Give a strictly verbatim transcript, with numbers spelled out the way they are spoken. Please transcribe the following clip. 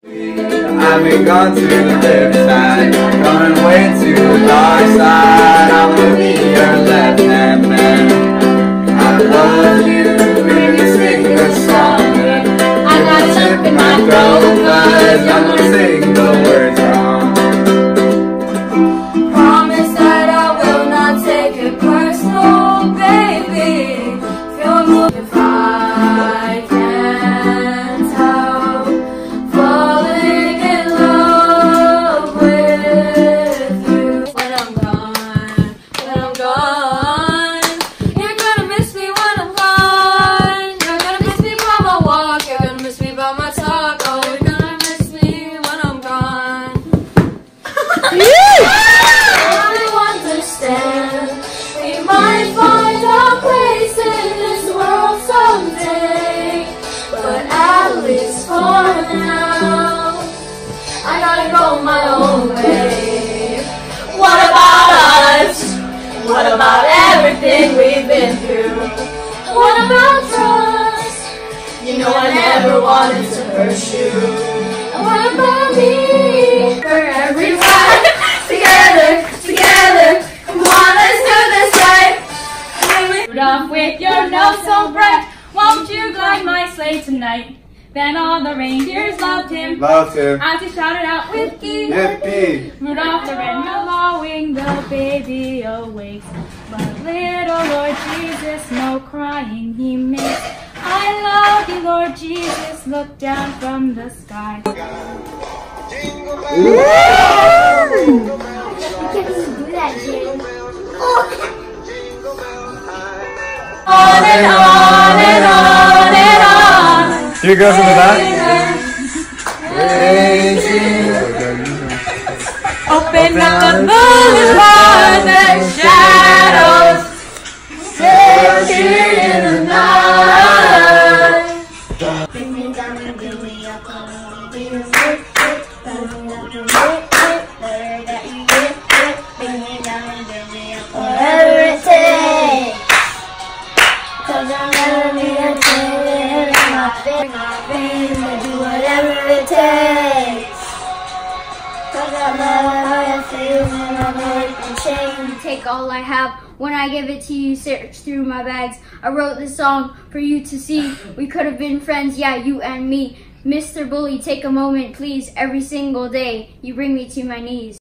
I've been gone to the left side, going way to the dark side. I wanna be your left hand man. I love you when you sing the song. I got something in my throat, but I'm gonna sing the words wrong. Promise that I will not take it personal, baby. Feel more if I can't help falling in love with you. When I'm gone, when I'm gone, you're gonna miss me when I'm gone. You're gonna miss me by my walk. You're gonna miss me by my talk. Oh, you're gonna miss me when I'm gone. We might find our place in this world someday, but at least for now, I gotta go my own way. What about us? What about everything we've been through? What about trust? You know I never wanted to hurt you. And what about me? For everyone together, together. Come on, let's do this right. Rudolph, with your nose so bright, won't you guide my sleigh tonight? Then all the reindeers loved him, Loved him. as he shouted out with glee. Yippee! Rudolph the red-nosed lawing, the baby awakes, but little Lord Jesus, no crying he makes. I love you, Lord Jesus, look down from the sky. On and on and on and on. Here goes in the back. Open up the boulevard, the shadows searching in the night. Bring me down and bring me up, I'll be the first. Bring me up and get it, better that you get it. Bring me down and bring me up, whatever it takes. Cause I'll never be a kid in my face, my face, and do whatever it takes. Cause I love how it feels when I break the chain. Take all I have when I give it to you, search through my bags. I wrote this song for you to see. We could have been friends, yeah, you and me. Mister Bully, take a moment, please. Every single day, you bring me to my knees.